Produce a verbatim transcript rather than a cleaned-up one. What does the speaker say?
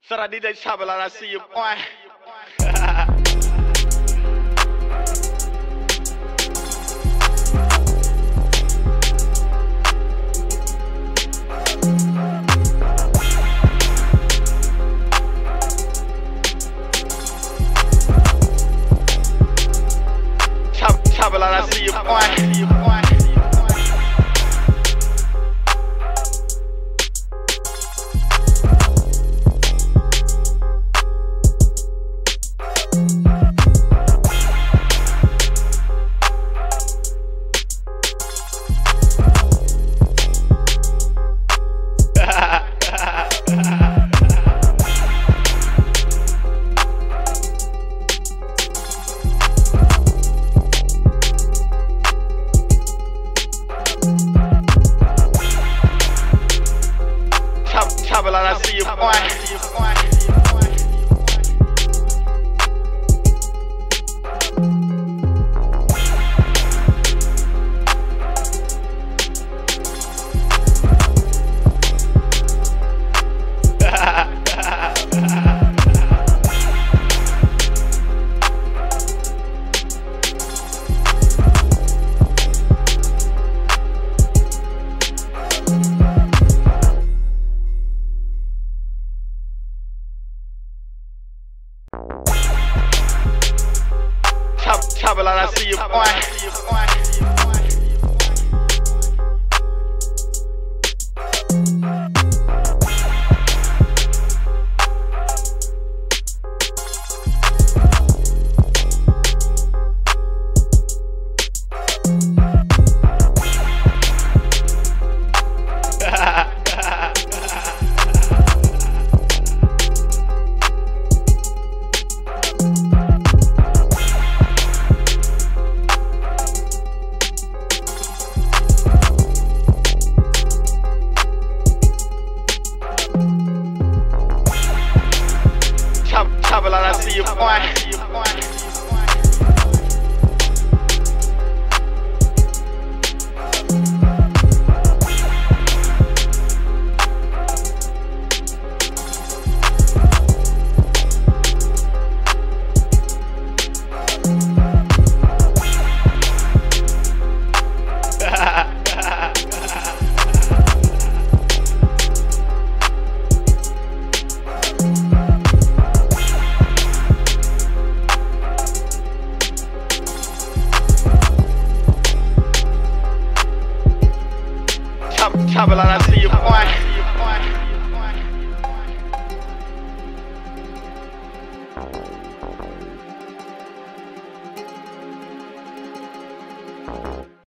So that D J Travel and I see you, boy. Travel and I see you, boy. Travel and I see you, boy. Travel and I see you, boy. Travel and I see you, boy. Travel and I see you, boy.